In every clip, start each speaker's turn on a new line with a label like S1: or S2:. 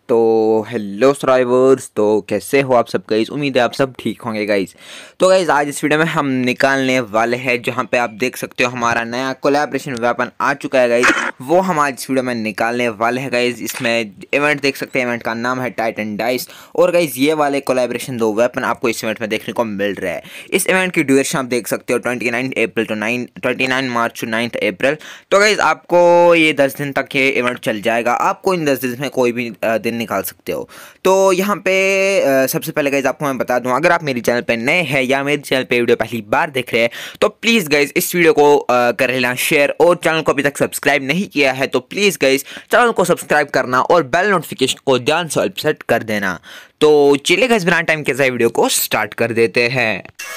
S1: तो hello subscribers, तो कैसे हो आप सब गाइस। उम्मीद है आप सब ठीक होंगे गाइस। तो गाइस आज इस वीडियो में हम निकालने वाले हैं जहां पे आप देख सकते हो हमारा नया कोलैबोरेशन वेपन आ चुका है गाइस। वो हम आज इस वीडियो में निकालने वाले हैं गाइस। इसमें इवेंट देख सकते हैं, इवेंट का नाम है टाइटन डाइस। और गाइस ये वाले कोलैबोरेशन दो वेपन आपको इस इवेंट में देखने को मिल रहा है। इस इवेंट की ड्यूरेशन आप देख सकते हो 29 मार्च टू 9 अप्रैल। तो गाइस आपको ये 10 दिन तक ये इवेंट चल जाएगा। आपको इन 10 दिन में कोई भी दिन निकाल सकते हो। तो यहाँ पे सबसे पहले गाइज आपको मैं बता दूं, अगर आप मेरे चैनल पे नए हैं या मेरे चैनल पे वीडियो पहली बार देख रहे हैं तो प्लीज़ गाइज इस वीडियो को कर लेना शेयर, और चैनल को अभी तक सब्सक्राइब नहीं किया है तो प्लीज़ गाइज चैनल को सब्सक्राइब करना और बेल नोटिफिकेशन को ध्यान से सेट कर देना। तो चलिए गाइज बिना टाइम के साथ वीडियो को स्टार्ट कर देते हैं।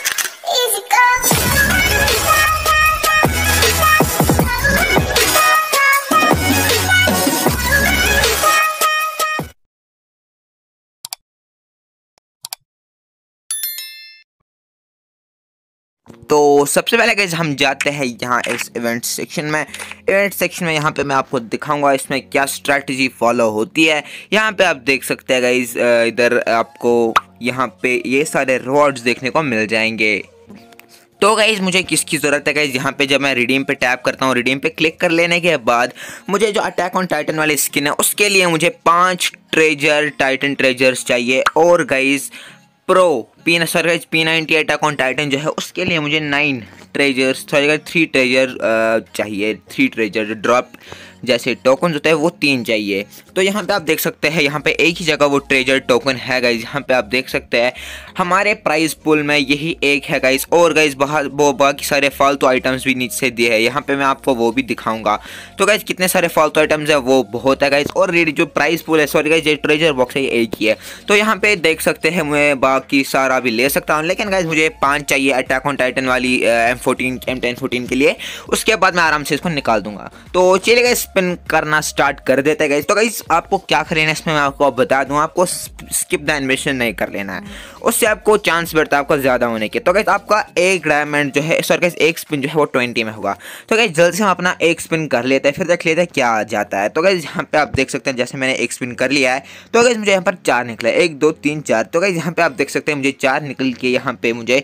S1: तो सबसे पहले गाइज हम जाते हैं यहाँ इस इवेंट सेक्शन में। यहाँ पे मैं आपको दिखाऊंगा इसमें क्या स्ट्रैटेजी फॉलो होती है। यहाँ पे आप देख सकते हैं गाइज, इधर आपको यहाँ पे ये सारे रिवॉर्ड्स देखने को मिल जाएंगे। तो गाइज मुझे किसकी ज़रूरत है गाइज, यहाँ पे जब मैं रिडीम पे टैप करता हूँ, रिडीम पे क्लिक कर लेने के बाद मुझे जो अटैक ऑन टाइटन वाली स्किन है उसके लिए मुझे 5 टाइटन ट्रेजर्स चाहिए। और guys pro P90 attack on Titan जो है उसके लिए मुझे 9 ट्रेजर्स, 3 ट्रेजर चाहिए। 3 ट्रेजर ड्रॉप जैसे टोकन होते हैं वो 3 चाहिए। तो यहाँ पे आप देख सकते हैं, यहाँ पे एक ही जगह वो ट्रेजर टोकन है गाइज। यहाँ पे आप देख सकते हैं हमारे प्राइस पूल में यही एक है गाइज। और गाइज वो बाकी सारे फालतू आइटम्स भी नीचे दिए हैं, यहाँ पे मैं आपको वो भी दिखाऊंगा। तो गाइज कितने सारे फालतू आइटम्स है वो बहुत है गाइज। और जो प्राइस पूल है, सॉरी गाइज ये ट्रेजर बॉक्स है, ये एक ही है। तो यहाँ पे देख सकते हैं मैं बाकी सारा भी ले सकता हूँ, लेकिन गाइज मुझे 5 चाहिए अटैक ऑन टाइटन वाली M1014 के लिए। उसके बाद मैं आराम से इसको निकाल दूंगा। तो चलिए गाइज स्पिन करना स्टार्ट कर देते हैं गाइज। तो गाइज आपको क्या करना है इसमें मैं आपको बता दूं, आपको स्किप द एनिमेशन नहीं कर लेना है, उससे आपको चांस बढ़ता है आपको ज़्यादा होने के। तो गाइज आपका एक डायमंड जो है, सॉरी गाइज एक स्पिन जो है वो 20 में होगा। तो गाइज जल्द से हम अपना एक स्पिन कर लेते हैं, फिर देख लेते हैं क्या आ जाता है। तो गाइज यहाँ पे आप देख सकते हैं जैसे मैंने एक स्पिन कर लिया है। तो गाइज मुझे यहाँ पर 4 निकला, 1 2 3 4। तो गाइज यहाँ पे आप देख सकते हैं मुझे 4 निकल के यहाँ पे मुझे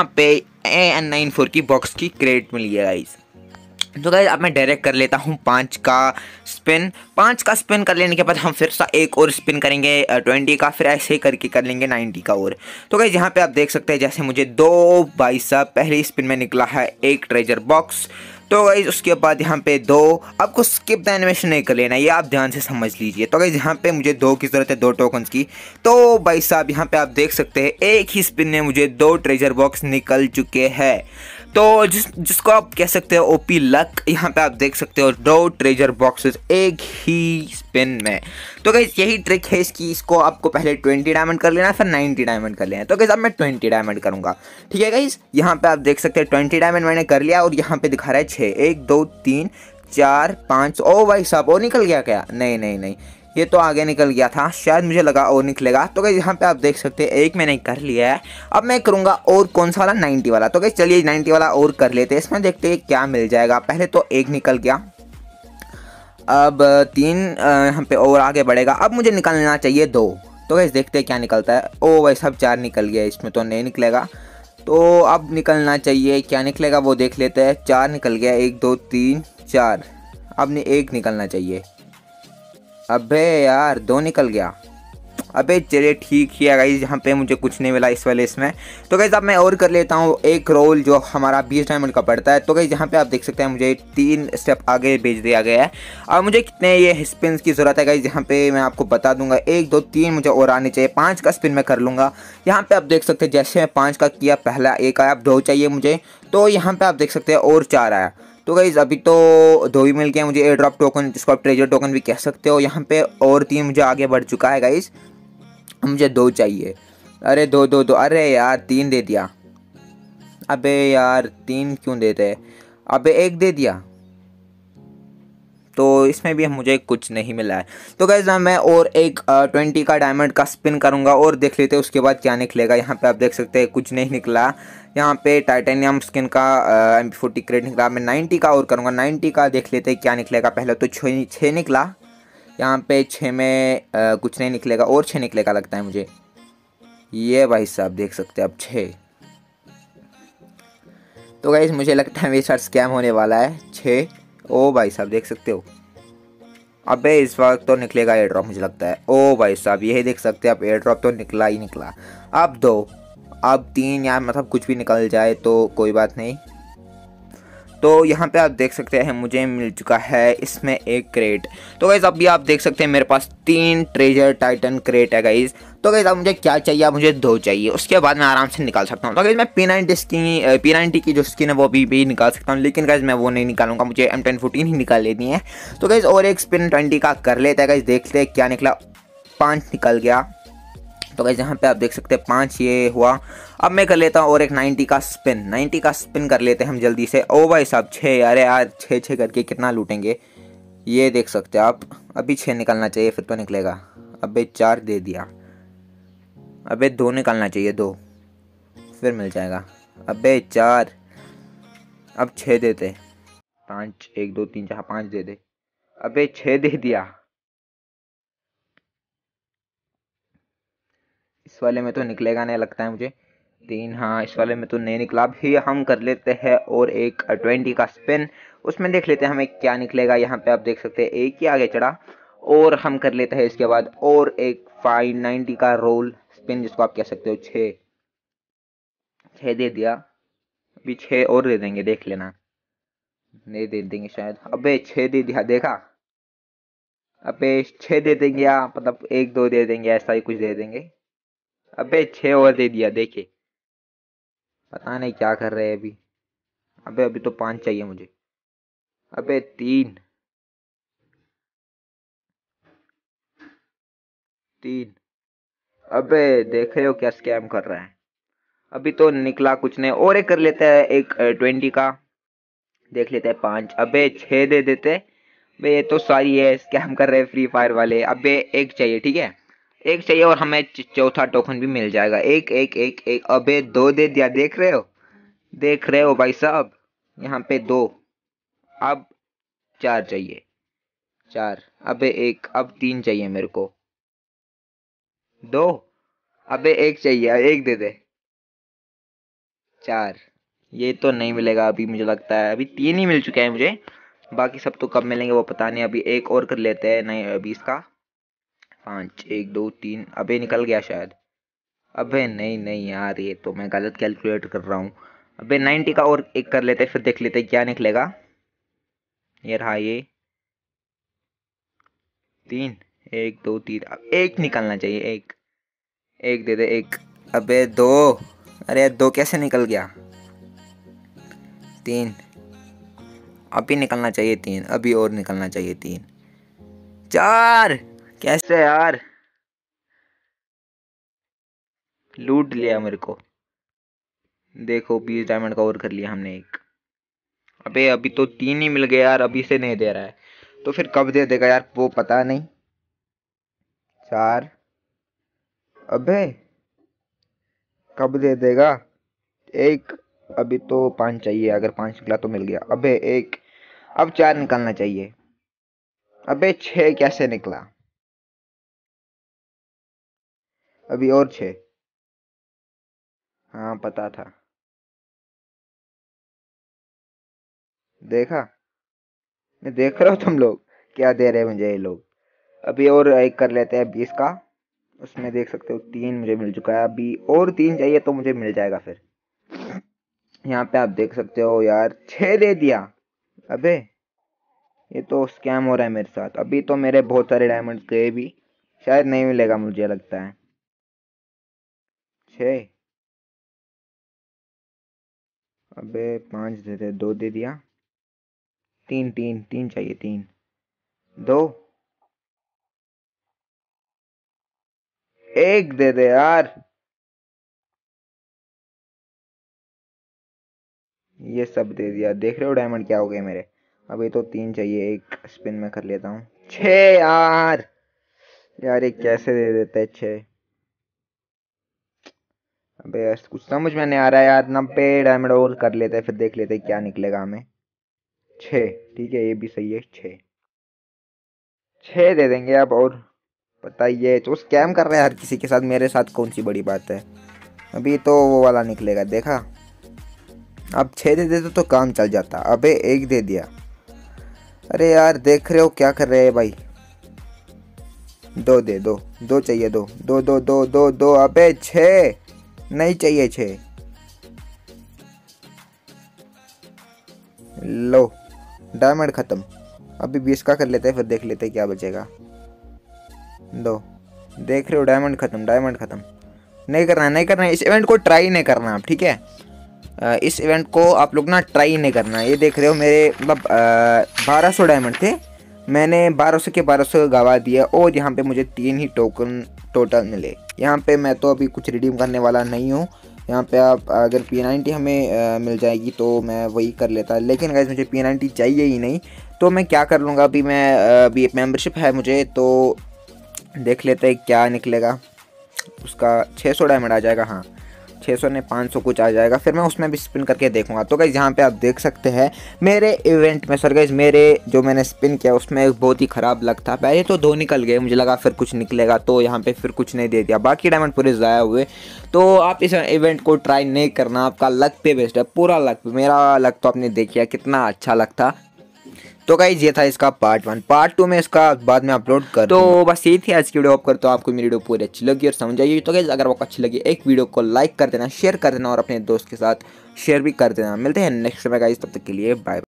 S1: AN94 की बॉक्स की क्रेडिट मिली है गाइज। तो गाइज अब मैं डायरेक्ट कर लेता हूँ 5 का स्पिन कर लेने के बाद हम फिर से एक और स्पिन करेंगे 20 का, फिर ऐसे ही करके कर लेंगे 90 का और। तो गाइज यहाँ पे आप देख सकते हैं जैसे मुझे 2 भाई साहब पहले स्पिन में निकला है एक ट्रेजर बॉक्स। तो गाइज उसके बाद यहाँ पे 2, आपको स्किप द एनिमेशन नहीं कर लेना, ये आप ध्यान से समझ लीजिए। तो गाइज यहाँ पे मुझे 2 की ज़रूरत है, 2 टोकन्स की। तो भाई साहब यहाँ पे आप देख सकते हैं एक ही स्पिन में मुझे 2 ट्रेजर बॉक्स निकल चुके हैं। तो जिसको आप कह सकते हो ओपी लक। यहाँ पे आप देख सकते हो 2 ट्रेजर बॉक्सेस एक ही स्पिन में। तो गाइस यही ट्रिक है इसकी, इसको आपको पहले 20 डायमंड कर लेना, फिर 90 डायमंड कर लेना। तो गाइस अब मैं 20 डायमंड करूंगा, ठीक है गाइस। यहाँ पे आप देख सकते हैं 20 डायमंड मैंने कर लिया, और यहाँ पे दिखा रहा है 6, 1 2 3 4 5। ओ भाई साहब वो निकल गया क्या? नहीं, ये तो आगे निकल गया था, शायद मुझे लगा और निकलेगा। तो गाइस यहाँ पे आप देख सकते हैं एक मैंने कर लिया है। अब मैं करूँगा और कौन सा वाला, 90 वाला। तो गाइस चलिए 90 वाला और कर लेते हैं, इसमें देखते हैं क्या मिल जाएगा। पहले तो एक निकल गया, अब 3 यहाँ पे और आगे बढ़ेगा। अब मुझे निकलना चाहिए 2। तो गाइस देखते हैं क्या निकलता है। ओ भाई साहब 4 निकल गया, इसमें तो नहीं निकलेगा। तो अब निकलना चाहिए, क्या निकलेगा वो देख लेते हैं। 4 निकल गया, 1 2 3 4। अब एक निकलना चाहिए। अबे यार 2 निकल गया। अबे चलिए ठीक ही है गाइस, यहाँ पे मुझे कुछ नहीं मिला इस वाले इसमें। तो गाइस अब मैं और कर लेता हूँ एक रोल जो हमारा 20 डायमंड का पड़ता है। तो गाइस यहाँ पे आप देख सकते हैं मुझे 3 स्टेप आगे भेज दिया गया है। अब मुझे कितने ये स्पिन की ज़रूरत है गाइस, यहाँ पे मैं आपको बता दूंगा। 1 2 3 मुझे और आने चाहिए, 5 का स्पिन मैं कर लूँगा। यहाँ पे आप देख सकते हैं जैसे मैं 5 का किया, पहला 1 आया, अब 2 चाहिए मुझे। तो यहाँ पे आप देख सकते हैं और 4 आया। तो गाइज अभी तो 2 ही मिल गया मुझे एयर ड्रॉप टोकन, जिसको आप ट्रेजर टोकन भी कह सकते हो। यहाँ पे और 3 मुझे आगे बढ़ चुका है गाइज। मुझे 2 चाहिए। अरे 2 2 2, अरे यार 3 दे दिया। अबे यार 3 क्यों देते? अबे 1 दे दिया, तो इसमें भी मुझे कुछ नहीं मिला है। तो गाइज मैं और एक 20 का डायमंड का स्पिन करूंगा और देख लेते हैं उसके बाद क्या निकलेगा। यहाँ पे आप देख सकते हैं कुछ नहीं निकला। यहाँ पे टाइटेनियम स्किन का MP40 क्रेडिट निकला। मैं 90 का और करूँगा, 90 का देख लेते हैं क्या निकलेगा। पहले तो 6 निकला, यहाँ पे 6 में कुछ नहीं निकलेगा और 6 निकलेगा लगता है मुझे। ये भाई साहब देख सकते हैं अब 6। तो गाइस मुझे लगता है मेरे साथ स्कैम होने वाला है। 6। ओ भाई साहब देख सकते हो। अबे इस वक्त तो निकलेगा एयर ड्रॉप मुझे लगता है। ओ भाई साहब यही देख सकते हैं आप, एयर ड्रॉप तो निकला ही निकला। अब 2, अब 3 यार, मतलब कुछ भी निकल जाए तो कोई बात नहीं। तो यहाँ पे आप देख सकते हैं मुझे मिल चुका है इसमें एक क्रेट। तो गाइस अभी आप देख सकते हैं मेरे पास 3 ट्रेजर टाइटन क्रेट है गाइस। तो गाइस अब मुझे क्या चाहिए, मुझे 2 चाहिए, उसके बाद मैं आराम से निकाल सकता हूँ। तो गाइस मैं P90 की जो स्किन है वो भी निकाल सकता हूँ, लेकिन गाइस मैं वो नहीं निकालूंगा, मुझे M1014 ही निकाल लेनी है। तो गाइस और एक स्पिन 20 का कर लेते हैं गाइस, देखते हैं क्या निकला। 5 निकल गया। तो गाइस यहाँ पे आप देख सकते हैं 5 ये हुआ। अब मैं कर लेता हूँ और एक 90 का स्पिन कर लेते हैं हम जल्दी से। ओ भाई साहब 6, अरे यार 6 करके कितना लूटेंगे। ये देख सकते हैं आप, अभी 6 निकलना चाहिए फिर तो निकलेगा। अबे 4 दे दिया। अबे 2 निकलना चाहिए, 2 फिर मिल जाएगा। अबे 4, अब 6 देते। 5 1 2 3 4 5 दे दे। अबे 6 दे दिया। इस वाले में तो निकलेगा नहीं लगता है मुझे। 3, हाँ इस वाले में तो नहीं निकला। भी हम कर लेते हैं और एक 20 का स्पिन, उसमें देख लेते हैं हमें क्या निकलेगा। यहाँ पे आप देख सकते हैं एक ही आगे चढ़ा। और हम कर लेते हैं इसके बाद और एक 590 का रोल स्पिन, जिसको आप कह सकते हो 6 दे दिया। अभी 6 और दे देंगे, देख लेना। नहीं दे देंगे शायद। अबे 6 दे दिया, देखा। अबे 6 दे देंगे या मतलब 1 2 दे देंगे, ऐसा ही कुछ दे देंगे। अबे 6 और दे दिया, देखिए। पता नहीं क्या कर रहे हैं अभी। अबे अभी तो 5 चाहिए मुझे। अबे 3। अबे देख रहे हो क्या स्कैम कर रहा है। अभी तो निकला कुछ नहीं, और एक कर लेते हैं एक 20 का। देख लेते हैं 5। अबे 6 दे देते। अबे ये तो सारी है स्कैम कर रहे हैं फ्री फायर वाले। अबे एक चाहिए, ठीक है, एक चाहिए और हमें चौथा टोकन भी मिल जाएगा। एक एक एक एक। अबे 2 दे दिया, देख रहे हो, देख रहे हो भाई साहब। यहाँ पे 2, अब 4 चाहिए। 4, अबे 1, अब 3 चाहिए मेरे को। 2, अबे 1 चाहिए, 1 दे दे। 4, ये तो नहीं मिलेगा अभी, मुझे लगता है अभी 3 ही मिल चुके हैं मुझे। बाकी सब तो कब मिलेंगे वो पता नहीं। अभी एक और कर लेते हैं, नहीं अभी इसका 5 1 2 3। अबे निकल गया शायद। अबे नहीं नहीं यार, ये तो मैं गलत कैलकुलेट कर रहा हूँ। अबे 90 का और एक कर लेते हैं, फिर देख लेते हैं क्या निकलेगा। ये रहा ये 3 1 2 3। अब एक निकलना चाहिए, एक। एक दे दे, एक। अबे 2, अरे 2 कैसे निकल गया। 3, अभी निकलना चाहिए 3, अभी और निकलना चाहिए 3। 4, कैसे यार, लूट लिया मेरे को। देखो 20 डायमंड का और कर लिया हमने एक। अबे अभी तो 3 ही मिल गए यार, अभी से नहीं दे रहा है तो फिर कब दे देगा यार, वो पता नहीं। 4, अबे कब दे देगा। एक, अभी तो 5 चाहिए, अगर 5 निकला तो मिल गया। अबे एक, अब 4 निकलना चाहिए। अबे 6 कैसे निकला। अभी और 6। हाँ पता था, देखा। मैं देख रहा हूँ तुम लोग क्या दे रहे हैं मुझे ये लोग। अभी और एक कर लेते हैं 20 का, उसमें देख सकते हो 3 मुझे मिल चुका है। अभी और 3 चाहिए तो मुझे मिल जाएगा फिर। यहाँ पे आप देख सकते हो यार 6 दे दिया। अबे ये तो स्कैम हो रहा है मेरे साथ। अभी तो मेरे बहुत सारे डायमंड्स गए भी, शायद नहीं मिलेगा मुझे लगता है। 6, अबे 5 दे दे, 2 दे दिया। 3 3 3 चाहिए, 3 2 1 दे दे यार। ये सब दे दिया, देख रहे हो डायमंड क्या हो गए मेरे। अभी तो 3 चाहिए, एक स्पिन में कर लेता हूँ। 6 यार, यार ये कैसे दे देता है 6। अबे यार कुछ समझ में नहीं आ रहा है यार। 90 डायमंड और कर लेते हैं, फिर देख लेते हैं क्या निकलेगा हमें। 6, ठीक है ये भी सही है 6। 6 दे देंगे अब। और बताइए, तो स्कैम कर रहे हैं हर किसी के साथ, मेरे साथ कौन सी बड़ी बात है। अभी तो वो वाला निकलेगा, देखा। अब 6 दे देते तो काम चल जाता। अबे 1 दे दिया। अरे यार देख रहे हो क्या कर रहे हैं भाई। 2 दे दो, 2 चाहिए, 2 2 2 2 2 2। अबे 6 नहीं चाहिए, 6 लो। डायमंड खत्म। अभी 20 का कर लेते हैं, फिर देख लेते हैं क्या बचेगा। 2 देख रहे हो, डायमंड खत्म, डायमंड खत्म। नहीं करना है, नहीं करना है, इस इवेंट को ट्राई नहीं करना आप, ठीक है। इस इवेंट को आप लोग ना ट्राई नहीं करना। ये देख रहे हो मेरे मतलब 1200 डायमंड थे, मैंने 1200 के 1200 गवा दिया। और यहाँ पे मुझे 3 ही टोकन टोटल मिले। यहाँ पे मैं तो अभी कुछ रिडीम करने वाला नहीं हूँ। यहाँ पे आप अगर P90 हमें मिल जाएगी तो मैं वही कर लेता, लेकिन गाइस मुझे P90 चाहिए ही नहीं। तो मैं क्या कर लूँगा, अभी मैं अभी मेम्बरशिप है मुझे, तो देख लेते हैं क्या निकलेगा। उसका 600 डायमंड आ जाएगा, हाँ 600 ने 500 कुछ आ जाएगा। फिर मैं उसमें भी स्पिन करके देखूंगा। तो गाइस यहाँ पे आप देख सकते हैं मेरे इवेंट में, सर गाइस मेरे जो मैंने स्पिन किया उसमें बहुत ही ख़राब लक था। पहले तो 2 निकल गए, मुझे लगा फिर कुछ निकलेगा, तो यहाँ पे फिर कुछ नहीं दे दिया, बाकी डायमंड पूरे ज़ाया हुए। तो आप इस इवेंट को ट्राई नहीं करना, आपका लक पे बेस्ड है, पूरा लक पे। मेरा लक तो आपने देखिए कितना अच्छा लक था। तो गाइज ये था इसका पार्ट 1। पार्ट 2 में इसका बाद में अपलोड कर तो बस यही थी आज की वीडियो। करता हूँ आपको मेरी वीडियो पूरी अच्छी लगी और समझ आई। तो गाइज अगर आपको अच्छी लगी, एक वीडियो को लाइक कर देना, शेयर कर देना और अपने दोस्त के साथ शेयर भी कर देना। मिलते हैं नेक्स्ट में गाइज, तब तक के लिए बाय।